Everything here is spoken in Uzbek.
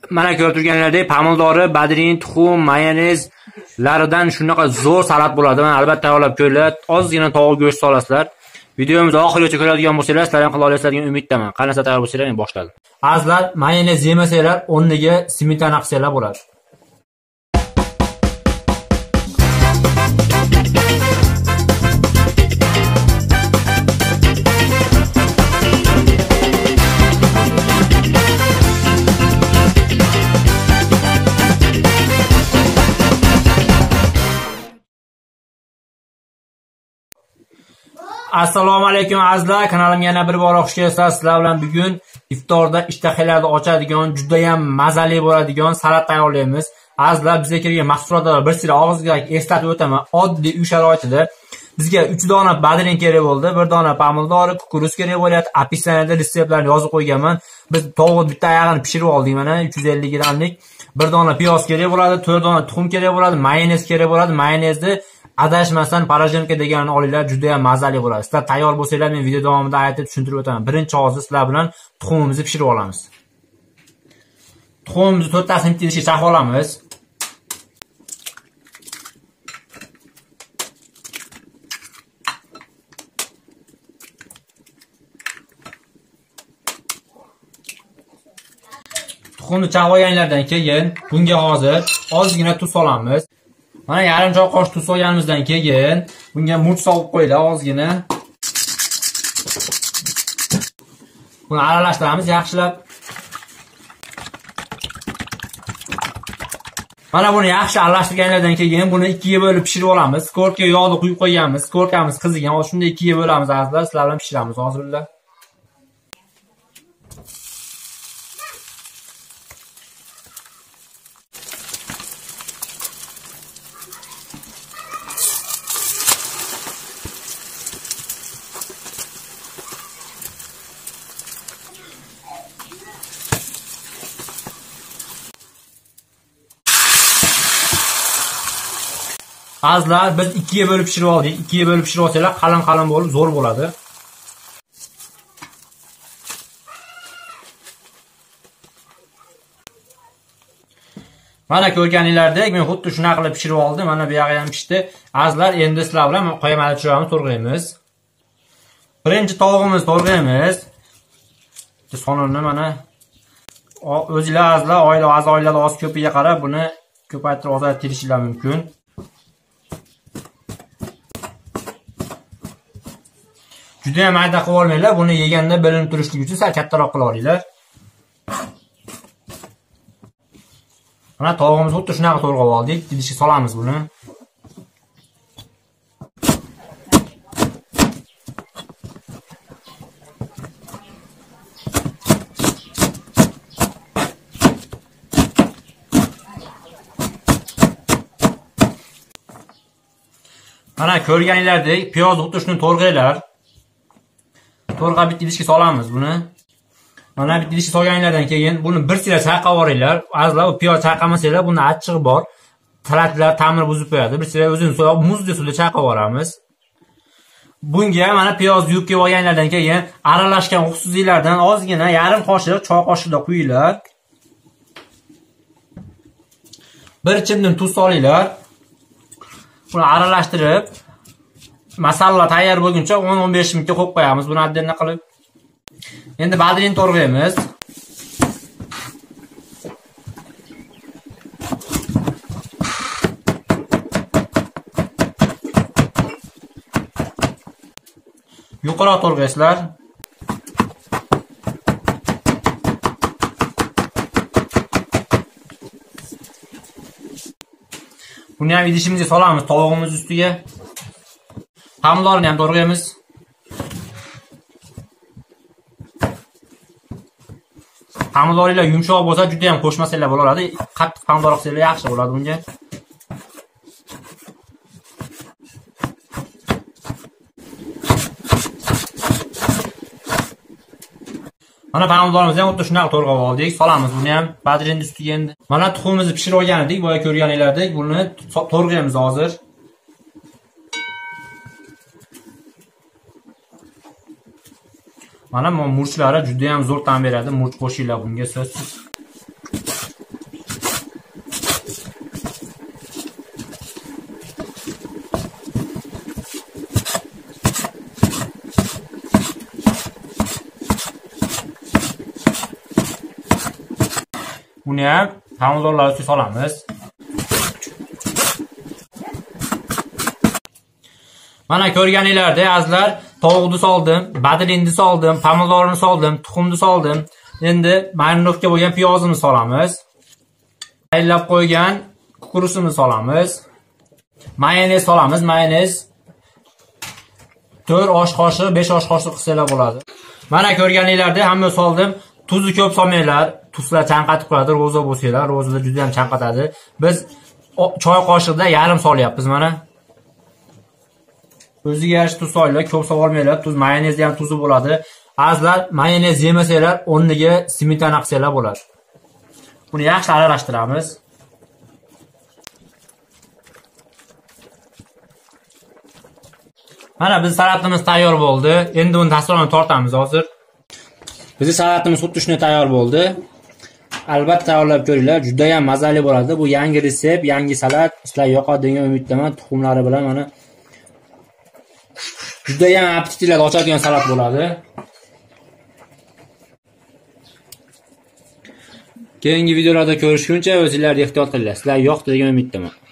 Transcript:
Mana ko'rib turganlaridek pomidori, badrin, tuxum, mayonezlaridan shunaqa zo'r salat bo'ladi. Mana albatta tayyorlab ko'ringlar. Ozgina tovuq go'sht solasizlar. Videomizni oxirigacha ko'radigan bo'lsanglar, sizlar ham qila olasizlar degan umiddaman. Qanday tayyor bo'lsanglar, men boshladim. Azizlar, mayonez yemasanglar, o'rniga smetana qilsanglar bo'ladi. Assalomu alaykum azizlar, kanalimga yana bir bor xush kelibsiz. Sizlar bilan bugun iftorda ishtahalarni ochadigan, juda ham mazali bo'ladigan salat tayyorlaymiz. Azizlar, bizga kelgan mahsulotlar bir sira og'izga eslatib o'taman. Oddiy uy sharoitida bizga 3 dona badrin kerak bo'ldi, 1 dona pomidor, kukuruz kerak bo'lyapti. Opisaniyada retseptlarni yozib qo'yganman. Biz tovuqni bitta oyog'ini pishirib oldik mana 350 grammlik. 1 dona piyoz kerak bo'ladi, 4 dona tuxum kerak bo'ladi, mayonez kerak bo'ladi. Mayonezni adashmasdan parajemka deganini olinglar, juda ham mazali bo'ladi. Sizlar tayyor bo'lsanglar, men video davomida aytib tushuntirib o'taman. Birinchi hozir sizlar bilan tuxumimizni pishirib olamiz. Tuxumimizni 4 tasini bitta idishga chaqib olamiz. Tuxumni chaqib olganlardan keyin bunga hozir ozgina tuz solamiz. Mana yarim choy qoshiq tuz solganimizdan keyin bunga murch solib qo'yinglar ozgina. Buni aralashtiramiz yaxshilab. Mana buni yaxshi aralashtirganlardan keyin buni ikkiga bo'lib pishirib olamiz. Skorkaga yog'ni quyib qo'yganmiz. Skorkamiz qizigan. Hozir shunday ikkiga bo'lamiz azizlar. Sizlar bilan pishiramiz hozirlar. Azizlar, biz ikkiga bo'lib pishirib oldik. Ikkiga bo'lib pishirib olsanglar, qalin-qalin bo'lib zo'r bo'ladi. Mana ko'rganingizdek, men xuddi shunaqa qilib pishirib oldim. Mana bu yog'i ham pishdi. Azizlar, endi sizlar bilan qo'yamali tushiramiz, to'g'raymiz. Birinchi tovuqimizni to'g'raymiz. Sonini mana o'zinglar azizlar, oilalar oz ko'piga qarab buni ko'paytirib ozaytirishinglar mumkin. Juda ham mayda qilib olmanglar, buni yeganda bilinib turishligi uchun sal kattaroq qilib olinglar. Mana tovuqimizni xuddi shunaqa to'g'rab oldik. Idishga solamiz buni. Mana ko'rganingizdek, piyozni xuddi shuni to'g'raylar. To'g'rab bitta idishga solamiz buni. Mana bitta idishga solganlardan keyin buni bir sira chayqab yuboringlar. Azizlar, bu piyoz chayqamasanglar, bunda achchig'i bor. Salatlar ta'mini buzib qo'yadi. Bir sira o'zini so'yib, muzdek suvda chayqab yuboramiz. Bunga mana piyoz yuvib kelib olganlardan keyin aralashgan uxsizliklardan ozgina yarim qoshiq, choy qoshiqda quyinglar. Bir chimdim tuz solinglar. Buni aralashtirib masala tayyor bo'lguncha 10-15 minutga qo'yib qo'yamiz. Buni addenna qilib. Endi badrin to'g'raymiz. Yuqoriroq to'g'raysizlar. Buni ham idishimizga solamiz, tovuqimiz ustiga. Pomidorni ham to'g'raymiz. Pomidorlar yumshoq bo'lsa, juda ham qo'shmasanglar bo'laveradi. Qattiq pomidor qilsanglar yaxshi bo'ladi bunga. Mana pomidorimizni ham xuddi shunaqa to'g'rab oldik. Solamiz buni ham badrin ustiga endi. Mana tuxumimizni pishirib olgan edik, boya ko'rganingizdek, buni to'g'raymiz hozir. Mana bu murchlari juda ham zo'r ta'm beradi. Murch qo'shinglar bunga so'zsiz. Buni ham pomidorlar ustiga solamiz. Mana ko'rganinglardek azizlar, tovuqni soldim, badilinni soldim, pomidorni soldim, tuxumni soldim. Endi marinovka bo'lgan piyozini solamiz. Tayyorlab qo'ygan kukurusini solamiz. Mayonez solamiz. Mayonez 4 osh qoshiq, 5 osh qoshiq qilsalar bo'ladi. Mana ko'rganinglardek hamma soldim. Tuzni ko'p solmanglar. Tuzlar chanqatib qo'yadi, roza bo'lsanglar, rozada juda ham chanqatadi. Biz choy qoshiqda yarim solyapmiz mana. O'ziga yarasha tuz solinglar, ko'p solmanglar. Tuz, mayonezda ham tuzi bo'ladi. Azizlar, mayonez yemasanglar, o'rniga smetana qilsanglar bo'ladi. Buni yaxshi aralashtiramiz. Mana biz salatimiz tayyor bo'ldi. Endi uni dasturxonga tortamiz hozir. Bizning salatimiz xuddi shunday tayyor bo'ldi. Albatta tayyorlab ko'ringlar, juda ham mazali bo'ladi. Bu yangi retsept, yangi salat. Sizlar yoqadi degan umiddaman. Tuxumlari bilan mana juda ham appetitlarni ochadigan salat bo'ladi. Keyingi videolarda ko'rishguncha o'zingizlarga ehtiyot qilinglar. Sizlar yoqdi degan umiddaman.